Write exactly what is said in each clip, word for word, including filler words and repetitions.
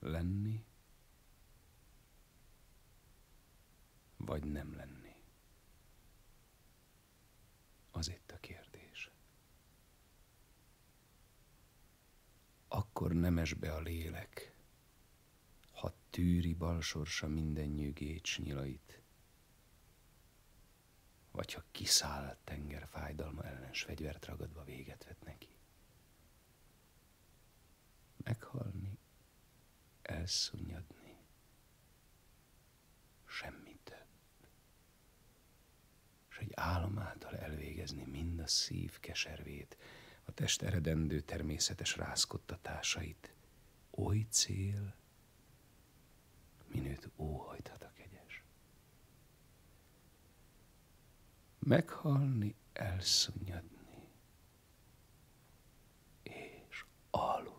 Lenni, vagy nem lenni? Az itt a kérdés. Akkor nemes be a lélek, ha tűri balsorsa minden nyűgét s nyilait, vagy ha kiszáll tenger fájdalma ellen s fegyvert ragadva véget vet neki. Meghalni, elszunnyadni, semmi több. És egy álom által elvégezni mind a szív keservét, a test eredendő természetes rázkodtatásait. Oly cél, minőt óhajthat a kegyes. Meghalni, elszunnyadni, és aludni.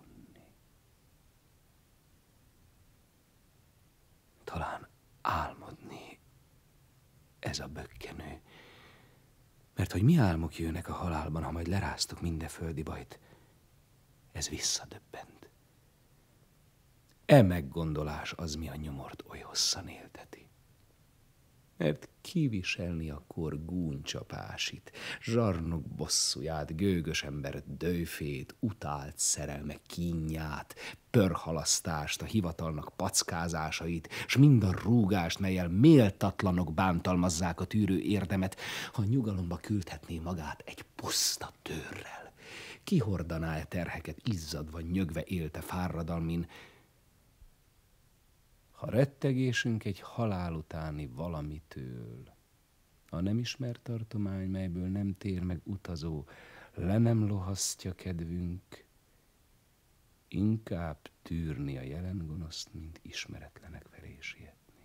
Talán álmodni, ez a bökkenő. Mert hogy mi álmok jönnek a halálban, ha majd leráztuk minden földi bajt, ez visszadöbbent. E meggondolás az, mi a nyomort oly hosszan élteti. Mert kiviselni a kor gúnycsapásit, zsarnok bosszúját, gőgös ember dőfét, utált szerelme kínját, pörhalasztást, a hivatalnak packázásait, s mind a rúgást, melyel méltatlanok bántalmazzák a tűrő érdemet, ha nyugalomba küldhetné magát egy puszta tőrrel. Kihordaná-e terheket izzadva, nyögve élte fáradalmin, ha rettegésünk egy halál utáni valamitől, a nem ismert tartomány, melyből nem tér meg utazó, le nem lohasztja kedvünk, inkább tűrni a jelen gonoszt, mint ismeretlenek felé sietni.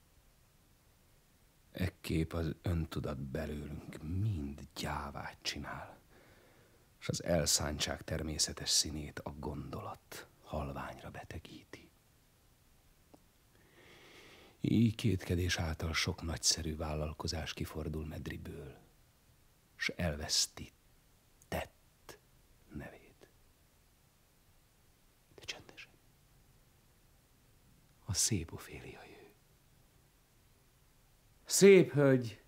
Ekképp az öntudat belőlünk mind gyávát csinál, s az elszántság természetes színét a gondolat halványra betegíti. Így kétkedés által sok nagyszerű vállalkozás kifordul medriből, s elveszti tett nevét. De csendesen. A szép Ofélia jő. Szép hölgy,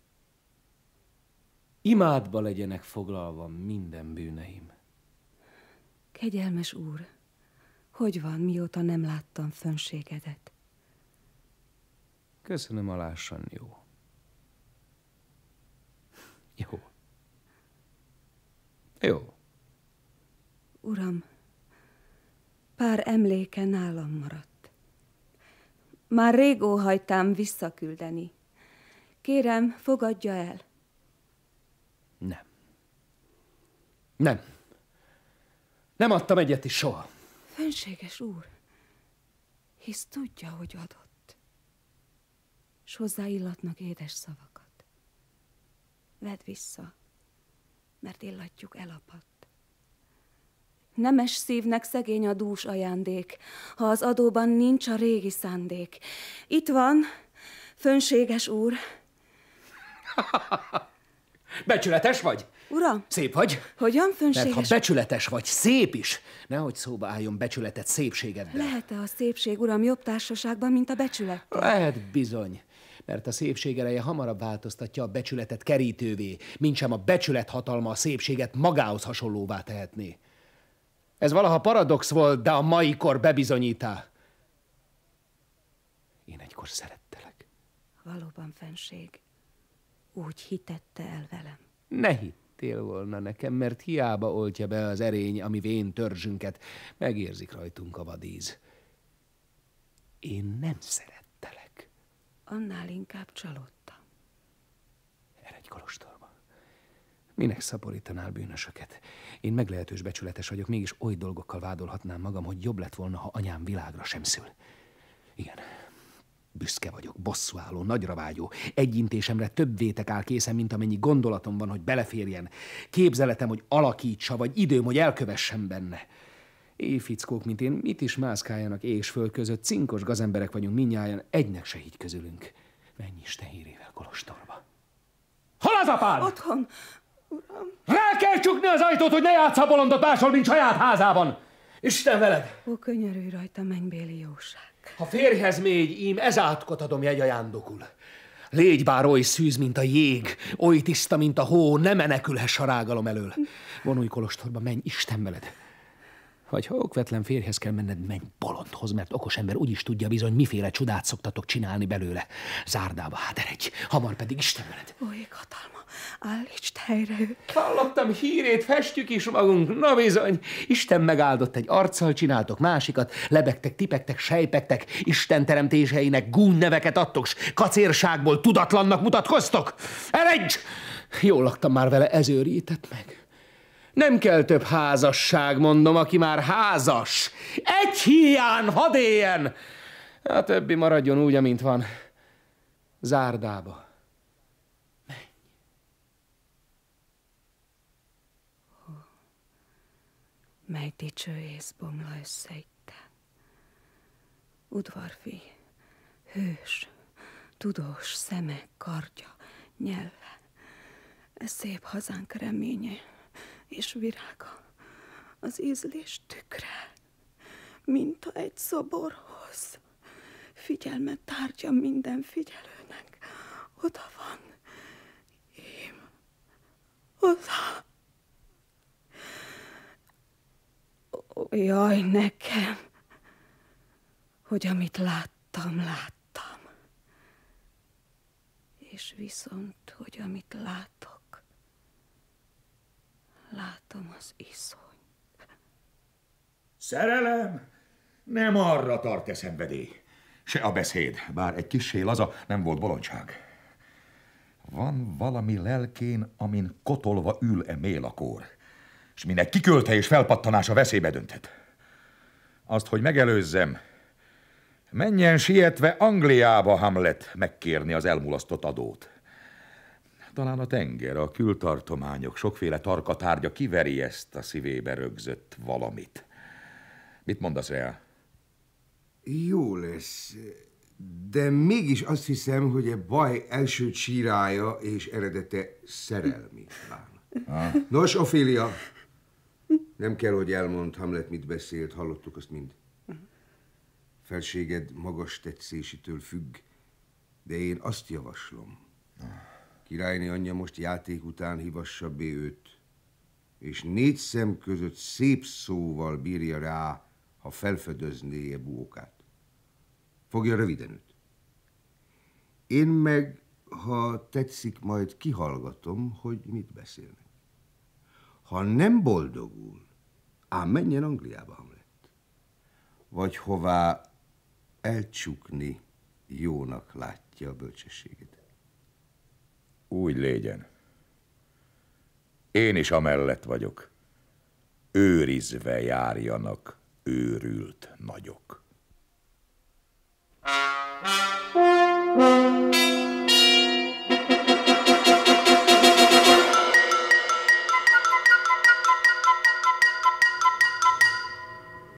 imádba legyenek foglalva minden bűneim. Kegyelmes úr, hogy van, mióta nem láttam fönségedet? Köszönöm, alássan jó. Jó. Jó. Uram, pár emléke nálam maradt. Már rég óhajtám visszaküldeni. Kérem, fogadja el. Nem. Nem. Nem adtam egyet is soha. Fönséges úr, hisz tudja, hogy adott. S hozzáillatnak édes szavakat. Vedd vissza, mert illatjuk elapadt. Nemes szívnek szegény a dús ajándék, ha az adóban nincs a régi szándék. Itt van, fönséges úr. Becsületes vagy? Uram! Szép vagy? Hogyan, fönséges? Mert ha becsületes vagy, szép is, nehogy szóba álljon becsületed szépségeddel. Lehet-e a szépség, uram, jobb társaságban, mint a becsület? Lehet bizony, mert a szépség ereje hamarabb változtatja a becsületet kerítővé, mintsem a becsület hatalma a szépséget magához hasonlóvá tehetné. Ez valaha paradox volt, de a mai kor bebizonyítá. Én egykor szerettelek. Valóban, fenség, úgy hitette el velem. Ne hittél volna nekem, mert hiába oltja be az erény, ami vén törzsünket, megérzik rajtunk a vadíz. Én nem szerettelek. Annál inkább csalódtam. Eredj kolostorba. Minek szaporítanál bűnösöket? Én meglehetős becsületes vagyok, mégis oly dolgokkal vádolhatnám magam, hogy jobb lett volna, ha anyám világra sem szül. Igen, büszke vagyok, bosszúálló, nagyra vágyó. Egy intésemre több vétek áll készen, mint amennyi gondolatom van, hogy beleférjen. Képzeletem, hogy alakítsa, vagy időm, hogy elkövessem benne. Éjfickók, mint én, mit is mászkáljanak és föl között, cinkos gazemberek vagyunk mindnyájan, egynek se így közülünk. Menj Isten hírével kolostorba. Hol az apád? Otthon, uram. Rá kell csukni az ajtót, hogy ne játssza a bolondot máshol, mint saját házában. Isten veled! Ó, könyörülj rajta, mennybéli jóság. Ha férjhez mégy, ím ezátkot adom jegy ajándokul. Légy bár oly szűz, mint a jég, oly tiszta, mint a hó, ne menekülhess a rágalom elől. Vonulj kolostorba, menj, Isten veled! Vagy ha okvetlen férjhez kell menned, menj bolondhoz, mert okos ember úgyis tudja bizony, miféle csodát szoktatok csinálni belőle. Zárdába, hát eredj, hamar pedig Isten veled. Ó, ég hatalma, állítsd helyre őt. Hallottam hírét, festjük is magunk, na bizony. Isten megáldott, egy arccal csináltok másikat, lebegtek, tipektek, sejpektek, Isten teremtéseinek gúny neveket adtok, s kacérságból tudatlannak mutatkoztok. Eredj! Jól laktam már vele, ez őrített meg. Nem kell több házasság, mondom, aki már házas. Egy hiány, hadd éljen! A többi maradjon úgy, amint van. Zárdába. Menj. Mely dicső ész bomla össze itten. Udvarfi, hős, tudós, szeme, kardja, nyelve. Ez szép hazánk reménye és virága, az ízlés tükre, minta egy szoborhoz. Figyelmet tárgya minden figyelőnek. Oda van, ím, oda. Ó, jaj, nekem, hogy amit láttam, láttam. És viszont, hogy amit látok, látom az iszonyt. Szerelem? Nem arra tart-e szenvedély. Se a beszéd, bár egy kissé laza, nem volt bolondság. Van valami lelkén, amin kotolva ül-e mélakór, s minek kikölte és felpattanása veszélybe dönthet. Azt, hogy megelőzzem, menjen sietve Angliába Hamlet megkérni az elmulasztott adót. Talán a tenger, a kültartományok, sokféle tarka tárgya kiveri ezt a szívébe rögzött valamit. Mit mondasz, Rea? Jó lesz, de mégis azt hiszem, hogy a baj első csírája és eredete szerelmi plán. Ah. Nos, Ophélia, nem kell, hogy elmond, Hamlet mit beszélt, hallottuk azt mind. Felséged magas tetszésitől függ, de én azt javaslom. Királyné anyja most játék után hívassa be őt, és négy szem között szép szóval bírja rá, ha felfedezné-e búókát. Fogja röviden őt. Én meg, ha tetszik, majd kihallgatom, hogy mit beszélnek. Ha nem boldogul, ám menjen Angliába, Hamlet. Vagy hová elcsukni jónak látja a bölcsességet. Úgy légyen. Én is amellett vagyok. Őrizve járjanak őrült nagyok.